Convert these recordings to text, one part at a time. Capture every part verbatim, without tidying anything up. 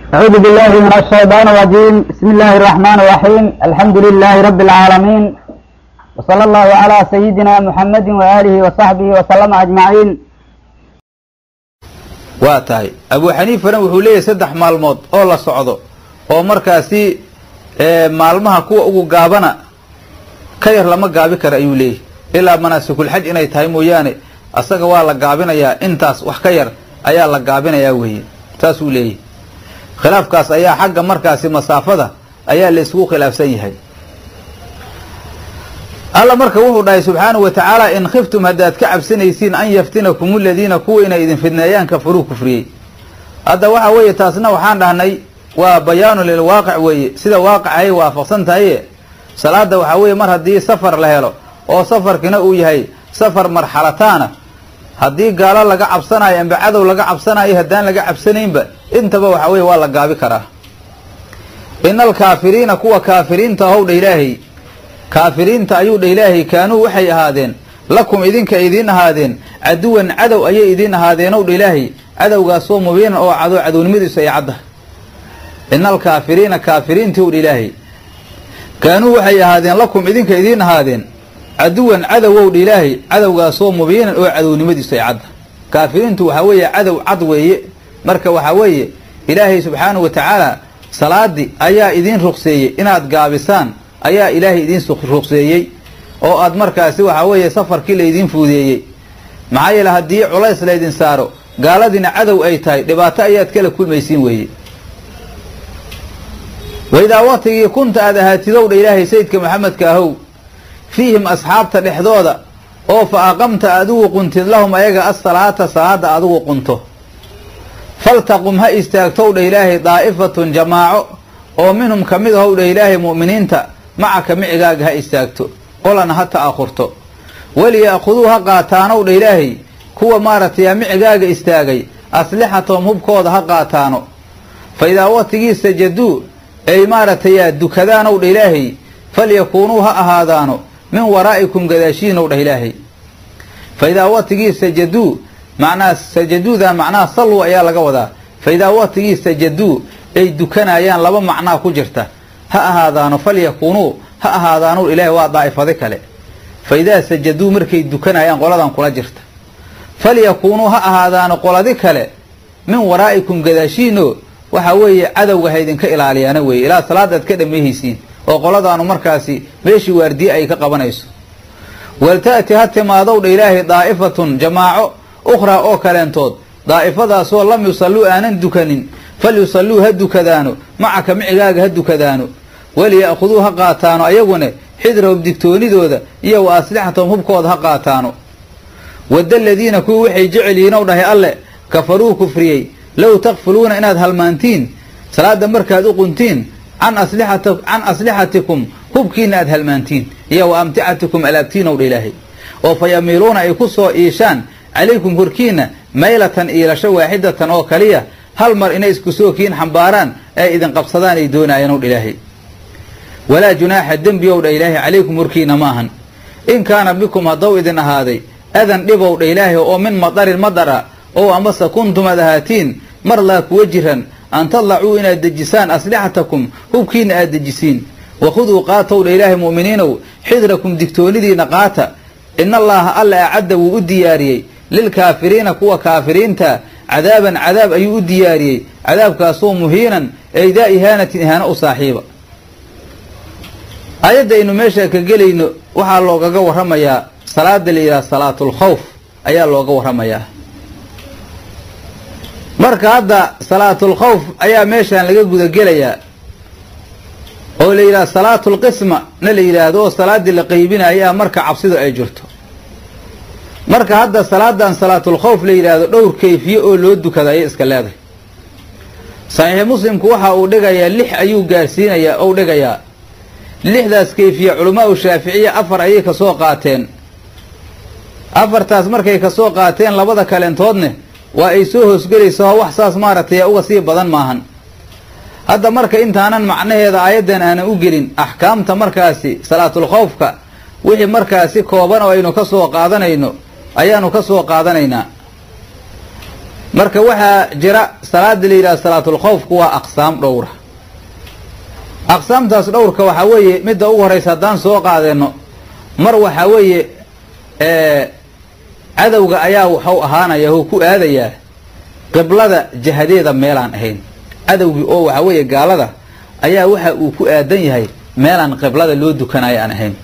أعوذ بالله من الشيطان الرجيم. بسم الله الرحمن الرحيم. الحمد لله رب العالمين، وصلى الله على سيدنا محمد وآله وصحبه وسلم أجمعين. waa tahay abu xaniifana wuxuu leeyahay saddex maalmood oo la socdo oo markaasi maalmaha kuwa ugu gaabana ka yar lama gaabi karo ayuu leeyahay ilaa manaasikul xaj inay tahay mooyaane asaga waa la gaabinayaa, intaas wax ka yar ayaa la gaabinayaa weeye. taas uu leeyahay khilaafkaas ayaa xagga markaasi masaafada ayaa la isugu khilaafsan yahay. alla marka wuxuu dhahay subxaanahu wa tacaala in khiftum haddaad ka cabsanaysiin an yaftinakum aladiina kuwa inay idin fidneeyaan kafaruu kufriyey. hadda waxa weeye taasna waxaan dhahnay waa bayaanu lilwaaqic weeye, sida waaqic ay waafaqsan tahaye salaada waxaa weeye mar haddii safar la helo oo safarkina uu yahay safar marxalataana, haddii gaalo laga cabsanayo amba cadow laga cabsanayo haddaan laga cabsanaynba intaba waxaa weeye waa la gaabi karaa. ina alkaafiriina kuwa kaafiriinta ahow dha ilaahay, kaafiriinta ayuu dha ilaahay kaanuu waxay ahaadeen lakum idinka idiin ahaadeen caduwan cadow ayay idiin ahaadeenow dha ilaahay, cadowgaasoo mubiinan oo cado cadownimadiisu ay caddahay. ina alkaafiriina kaafiriintii ow dha ilaahay kaanuu waxay ahaadeen lakum idinka idiin ahaadeen caduwan cadowow dha ilaahay, cadowgaasoo mubiinan oo cadownimadiisu ay caddahay. kaafiriintu waxaa weeye cadow cad weeye. marka waxaa weeye ilaahay subxaanahu wa tacaala salaadii ayaa idiin ruqseeyey inaad gaabisaan, ayaa ilaahay idiin ruqseeyey oo aad markaasi waxaa weeye safarkii laydiin fuudeeyey. maxaa yeele haddii culays laydin saaro gaaladiina cadow ay tahay dhibaato ayaad kala kulmaysiin weeye. waidaa waqtigii kunta aad ahaatidow dha ilaahay sayidka maxamedka ahow fiihim asxaabta dhexdooda oo fa aqamta adigu quntid lahum ayaga assalaata salaada adigu qunto, faltaqum ha istaagtow dha ilaahay daa'ifatun jamaaco oo minhum ka mid ahow dha ilaahay mu'miniinta macaka micigaaga ha istaagto, qolana ha ta'akhurto. waliya'khuduu ha qaataanow dha ilaahay kuwa maaragtay micigaaga istaagay aslixatahum hubkooda ha qaataano. fa idaa waqtigii sajaduu ay maaragtay dukadaanow dha ilaahay falyakuunuu ha ahaadaano min waraa'ikum gadaashiinow dhah ilaahay. fa idaa waqtigii sajaduu macnaha sajaduudan macnaha salluu ayaa laga wadaa. fa idaa waqtigii sajaduu ay dukanayaan laba macnaa ku jirta, ha ahaadaano falyakuunuu ha ahaadaanow ilaahay waa daa'ifado kale. fa idaa sajaduu markay dukanayaan qoladan kula jirta, falyakuunuu ha ahaadaano qoladi kale min waraa'ikum gadaashiino waxaa weeye cadowga ha idinka ilaaliyaana weeye ilaa salaadaad ka dhammayhaysiin oo qoladaanu markaasi meeshii waardiye ay ka qabanayso. walta'ti ha timaadow dha ilaahay daa'ifatun jamaaco ukhraa oo kaleentood, daa'ifadaasoo lam yusalluu aanan dukanin falyusalluu ha dukadaano macaka micigaaga ha dukadaano. waliya'khuduu ha qaataano ayaguna xidrahum digtoonidooda iyo wa aslixatahum hubkooda ha qaataano. wadda aladiina kuwii waxay jecel yihiinow dhahay alle kafaruu kufriyey low takfuluuna inaad halmaantiin salaada markaad u quntiin can aslixata can aslixatikum hubkiina aad halmaantiin iyo wa amticatikum alaabtiinow dha ilaahay, oo fa yamiiluuna ay ku soo iishaan calaykum korkiina maylatan iilasho waaxidatan oo kaliya, hal mar inay isku soo kiin xambaaraan ay idin qabsadaan ay doonaayeen ow dha ilaahay. walaa junaaxa dembi ow dha ilaahay calaykum korkiina ma ahan in kaana bikum haddow idin ahaaday adan dhibow dha ilaahay oo min madarin madara oo amase kuntum aad ahaatiin mar laa kuwa jiran an tadlacuu inaad dejisaan aslixatakum hubkiina aad dejisiin. wakhuduu qaatow dha ilaahay mu'miniinow xidrakum digtoonidiina qaata. ina allaaha alla acadda wuu u diyaariyey lilkaafiriina kuwa kaafiriinta cadaaban cadaab ayuu u diyaariyey, cadaabkaasoo muhiinan ay daa ihaanatin ihaano u saaxiiba. aayadda aynu meesha ka gelayno waxaa loogaga warramayaa salaada la yidhaha salaatulkhawf ayaa looga warramayaa. marka hadda salaatulkhawf ayaa meeshaan laga gudagelayaa oo la yidhaha salaatulqisma na la yidhaahdo oo salaaddii la qaybinayaa marka cabsidu ay jirto. marka hadda salaadan salaatulkhawf la yidhaahdo dhowr kayfiye oo loo dukada ayay iska leedahay. saxiix muslimku waxa uu dhigayaa lix ayuu gaarsiinayaa ou dhigayaa. lixdaas kayfiye culamaau shaaficiya afar ayay ka soo qaateen. afartaas markay ka soo qaateen labada kaleentoodne waa ay soo hoosgelaysaa wax saas maaragtay uga sii badan maahan. hadda marka intaanan macnaheeda aayaddan aanan u gelin axkaamta markaasi salaatulkhawfka wixii markaasi kooban oo aynu ka soo qaadanayno ayaanu ka soo qaadanaynaa. marka waxaa jira salaada la yidhaha salaatulkhawfku waa aqsaam dhowra. aqsaamtaas dhowrka waxaa weeye midda ugu horeysa haddaan soo qaadeno mar waxaa weeye cadowga ayaa waxau ahaanaya oo ku aadayaa qiblada jihadeeda meelaan ahayn. cadowgii oo waxaa weeye gaalada ayaa waxa uu ku aadan yahay meelaan qiblada loo dukanayo aan ahayn.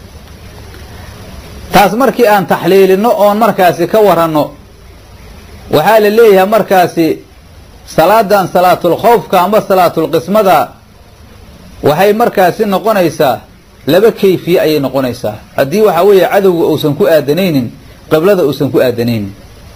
taas markii aan taxliilino oon markaasi ka waranno waxaa la leeyahay markaasi salaadan salaatulkhawfka amba salaatulqismada waxay markaasi noqonaysaa laba kayfiye ayay noqonaysaa haddii waxaa weeye cadowga uusan ku aadanaynin qiblada uusan ku aadanaynin.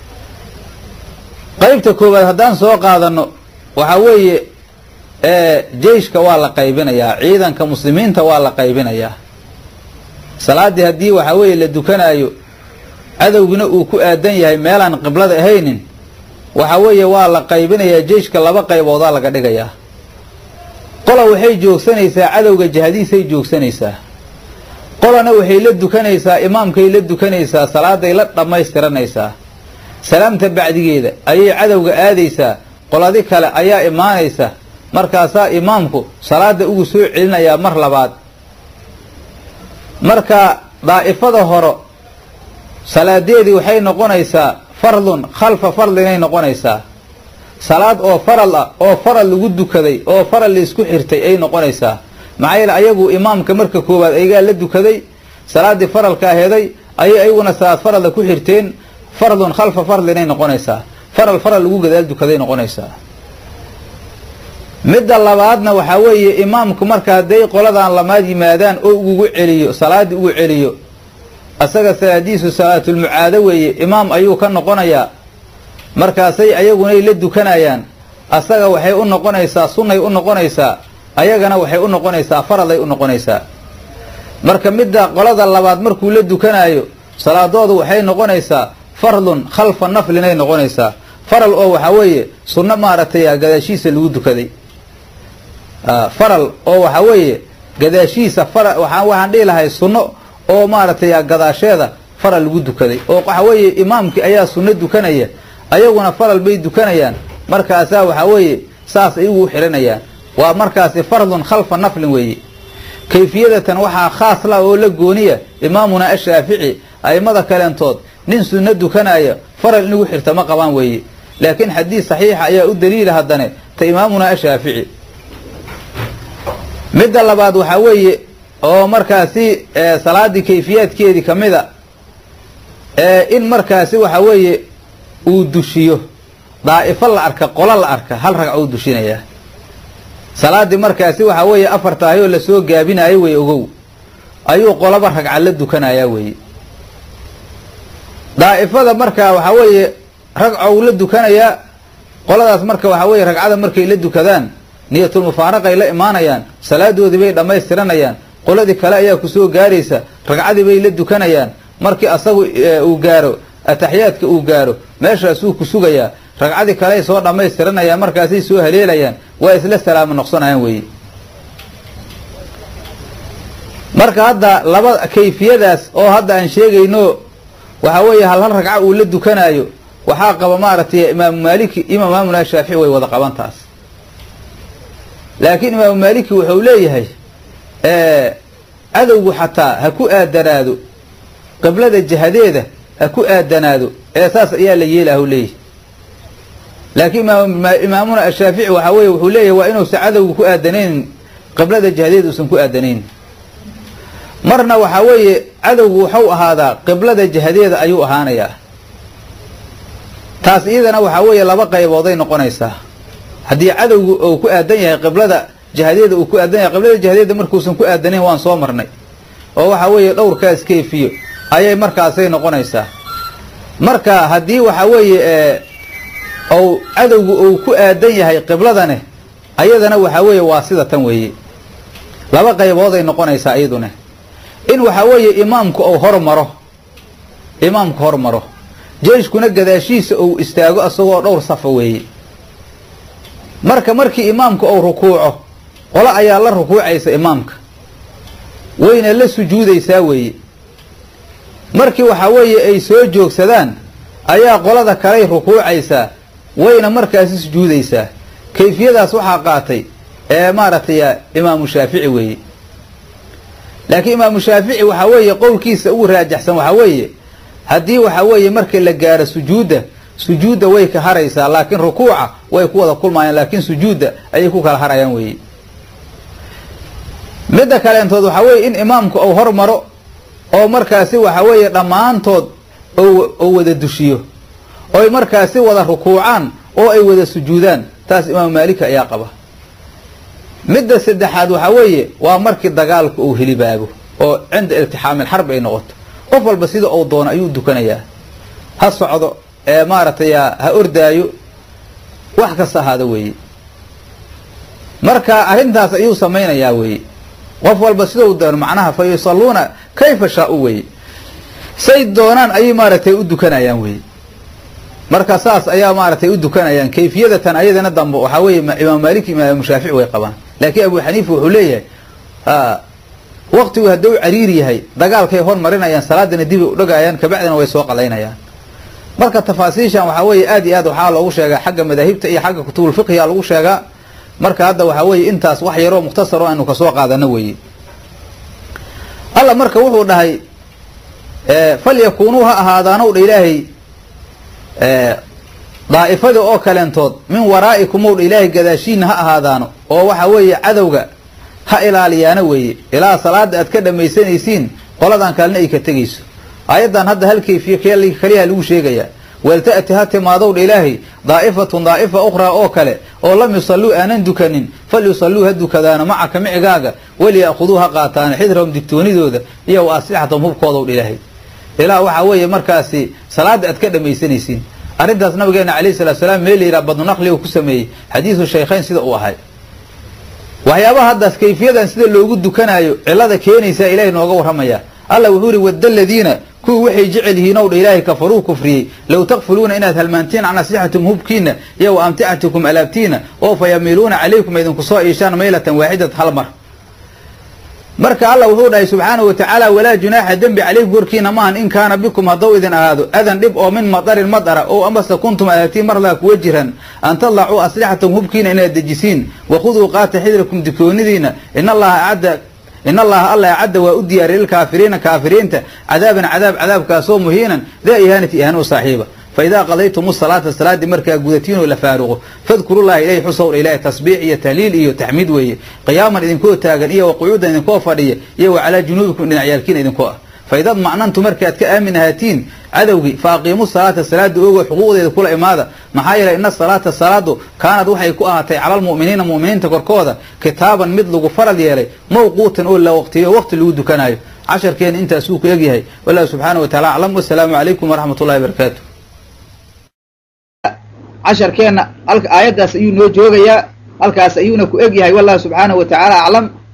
qaybta koowaad haddaan soo qaadano waxaa weeye jeyshka waa la qaybinayaa, ciidanka muslimiinta waa la qaybinayaa. salaaddii haddii waxaa weeye la dukanaayo cadowgina uu ku aadan yahay meelaan qiblada ahaynin waxaa weeye waa la qaybinayaa, jeyshka laba qayboodaa laga dhigayaa. qola waxay joogsanaysaa cadowga jihadiisay joogsanaysaa, qolana waxay la dukanaysaa imaamkay la dukanaysaa, salaaday la dhammaystiranaysaa. salaamta bacdigeeda ayay cadowga aadaysaa, qoladi kale ayaa imaanaysa, markaasaa imaamku salaada ugu soo celinayaa mar labaad. marka daa'ifada horo salaadeedii waxay noqonaysaa fardun khalfa fardinay noqonaysaa, salaad oo faral ah oo faral lagu dukaday oo faral la isku xirtay ay noqonaysaa. maxaa yeele ayagu imaamka marka koowaad ayagaa la dukaday, salaaddii faralka aheeday ayay ayaguna salaad faralda ku xirteen, fardun khalfa fardinay noqonaysaa, faral faral lagu gadaal dukaday noqonaysaa. midda labaadna waxaa weeye imaamku marka hadday qoladan lamaad yimaadaan oo ugu celiyo salaaddii ugu celiyo, asaga salaadiisu salaatulmucaado weeye, imaam ayuu ka noqonayaa. markaasay ayagunay la dukanayaan, asaga waxay u noqonaysaa sunnay u noqonaysaa, ayagana waxay u noqonaysaa faraday u noqonaysaa. marka midda qolada labaad markuu la dukanaayo salaadoodu waxay noqonaysaa fardun khalfa naflinay noqonaysaa, faral oo waxaa weeye sunno maaragtay gadaashiisa lagu dukaday. faral oo waxaa weeye gadaashiisa fara waxaan waxaan dhihi lahay sunno oo maaragtay gadaasheeda faral lagu dukaday, oo waxaa weeye imaamkii ayaa sunno dukanaya, ayaguna faral bay dukanayaan. markaasaa waxaa weeye saas ay ugu xiranayaan, waa markaasi fardun khalfa naflin weeye. kayfiyadatan waxaa khaas la oo la gooniya imaamuna ashaafici, a'immada kaleentood nin sunno dukanaya faral inugu xirta ma qabaan weeye, laakiin xadiis saxiixa ayaa u daliila haddane ta imaamuna ashaafici. midda labaad waxaa weeye oo markaasi salaaddii kayfiyaadkeedii ka mida in markaasi waxaa weeye uu dushiyo daa'ifo la arka, qolo la arka, hal ragco u dushinayaa. salaaddii markaasi waxaa weeye afar tahay oo lasoo gaabinaayo wey ogow, ayuu qoloba ragca la dukanayaa weeye. daa'ifada markaa waxaa weeye ragcow la dukanayaa, qoladaas marka waxaa weeye ragcada markay la dukadaan niyatulmufaaraqay la imaanayaan, salaadoodii bay dhammaystiranayaan, qoladii kale ayaa kusoo gaaraysa, ragcadii bay la dukanayaan. markii asagu uu gaaro ataxiyaadka uu gaaro meeshaasuu ku sugayaa, ragcadii kale ay soo dhammaystiranayaan, markaasay soo haleelayaan, waa isla salaamo noqsanayaan weeye. marka hadda laba kayfiyadaas oo hadda aan sheegayno waxaa weeye hal hal ragca uu la dukanaayo waxaa qaba maaragtay imaamu maaliki, imaamuna shaafici way wada qaban taas. laakiin imaamu maaliki wuxuu leeyahay cadowgu xataa ha ku aadanaado qiblada jihadeeda ha ku aadanaado, ee saas ayaa la yeelaha u leeyahay. laakiin imaamuna ashaafici waxaa weeye wuxuu leeyahay waa inuusan cadowgu ku aadanaynin qiblada jihadeeda uusan ku aadanaynin. marna waxaa weeye cadowgu waxau ahaadaa qiblada jihadeeda ayuu ahaanayaa. taas iyadana waxaa weeye laba qaybooday noqonaysaa. haddii cadowgu uu ku aadan yahay qiblada jihadeeda uu ku aadan yahay, qiblada jihadeeda markuusan ku aadanayn waan soo marnay, oo waxaa weeye dhowrkaas kayfiyo ayay markaasay noqonaysaa. marka haddii waxaa weeye ou cadowgu uu ku aadan yahay qibladane, ayadana waxaa weeye waa sida tan weeye, laba qaybooday noqonaysaa iyaduna. in waxaa weeye imaamku ou hormaro, imaamku hormaro, jeyshkuna gadaashiisa ou istaago asagoo dhowr safa weeye. marka markii imaamku ou rukuuco, qolo ayaa la rukuucaysa imaamka, wayna la sujuudaysaa weeye. markii waxaa weeye ay soo joogsadaan ayaa qolada kaley rukuucaysaa, wayna markaasi sujuudaysaa. kayfiyadaas waxaa qaatay ee maaragtay imaamu shaafici weeye. laakiin imaamu shaafici waxaa weeye qowlkiisa ugu raajaxsan waxaa weeye haddii waxaa weeye markii la gaaro sujuudda sujuudda way ka haraysaa, laakiin rukuuca way ku wada kulmayaan, laakiin sujuudda ayay ku kala harayaan weeye. midda kaleentood waxaa weeye in imaamku uu hormaro oo markaasi waxaa weeye dhammaantood oo wada dushiyo oy markaasi wada rukuucaan oo ay wada sujuudaan. taas imaamu maalika ayaa qaba. midda saddexaad waxaa weeye waa markii dagaalku uu helibaago oo cinda iltixaamil xarb ay noqoto, qof walba sida uu doono ayuu dukanayaa, ha socdo ee maaragtay ha ordaayo, wax kasta ahaada weeye. marka arrintaas ayuu samaynayaa weeye, qof walba sida uu doono, macnaha fa yusalluuna kayfa shaa-u weeye, say doonaan ayay maaragtay u dukanayaan weeye. marka saas ayaa maaragtay u dukanayaan. kayfiyadatan ayadana dambe waxaa weeye imaamu maalik iyo imaamu shaafici way qabaan, laakiin abu xaniifa wuxuu leeyahay ha waqtigu hadduu cariiri yahay dagaalkay hormarinayaan, salaadana dibay u dhagayaan, kabacdina way soo qalaynayaan. marka tafaasiishan waxaa weeye aad iyo aad waxaa loogu sheegaa xagga madaahibta iyo xagga kutubul fiqhiga lagu sheegaa. marka hadda waxaa weeye intaas wax yaroo mukhtasar oo aynu kasoo qaadano weeye. alla marka wuxuu dhahay falyakuunuu ha ahaadaanow dha ilaahay daa'ifada oo kaleentood min waraa'ikum ow dha ilaahay gadaashiina ha ahaadaano oo waxa weeye cadowga ha ilaaliyaana weeye ilaa salaada aad ka dhamaysanaysiin qoladan kalena ay ka tegayso. aayaddan hadda hal kayfiye kaliyaha lagu sheegayaa. walta'ti ha timaadow dha ilaahay daa'ifatun daa'ifa ukhraa oo kale oo lam yusalluu aanan dukanin falyusalluu ha dukadaana macaka micigaaga waliya'khuduu ha qaataana xidrahum digtoonidooda iyo wa aslixatahum hubkoodaw dha ilaahay ilaa waxaa weeye markaasi salaada aad ka dhamaysanaysiin. arrintaas nabigeena calayhi salatu salaam meel la yidhaha badnunaqli uu ku sameeyey xadiisu shaykhayn sida uu ahay. waxyaabaha haddaas kayfiyadan sida loogu dukanaayo cillada keenaysaa ilaahay nooga warramaya. alla wuxuu yihi wadda aladiina kuwii waxay jecel yihiin ow dha ilaahay kafaruu kufriyey low takfuluuna inaad halmaantiin can aslixatum hubkiina iyo wa amticatikum alaabtiina oo fa yamiiluuna calaykum idinku soo iishaan maylatan waaxidat hal mar. marka alla wuxuu dhahay subxaanahu watacaala walaa junaaxa dembi calaykum korkiina maahan in kaana bikum haddou idin ahaado adan dhib oo min madarin madara oo amase kuntum ahaatiin marlaa kuwa jiran an tadlacuu aslixatum hubkiina inaad dejisiin wakhuduu qaata xidrakum dikoonidiina in allaha acadda in allaha alla acadda waa u diyaariy lilkaafiriina kaafiriinta cadaaban cadaab cadaabkaasoo muhiinan daa ihaanati ihaano saaxiiba. faidaa qadaytum salaata salaadii markaa gudatiinoo la faaruqo fadkurullaha ilahi xusow ilaahi tasbiix iyo tahliil iyo taxmiid weeye qiyaaman idinkoo taagan iyo waqucuudan idinkoo fadhiya iyo wa calaa junuubikum dhinacyaalkiina idinkoo ah. faidad macnantu markaad ka aamin ahaatiin cadowgii fa aqiimu salaata salaada ogo xuquuqdeeda kula imaada. maxaa yeelay ina salaata salaadu kaanad waxay ku ahaatay cala almu'miniina mu'miniinta korkooda kitaaban mid lagu farad yeelay mawquutan oo la waqtiyo waqti lagu dukanaayo. casharkeena intaasuu ku egyahay. wallahu subxaanahu wataala aclam. wasalaamu calaykum waraxmat ullahi barakaatu. casharkeenna aayaddaas ayuu noo joogayaa, halkaas ayuuna ku eg yahay. wallahu subxaanahu watacaala aclam.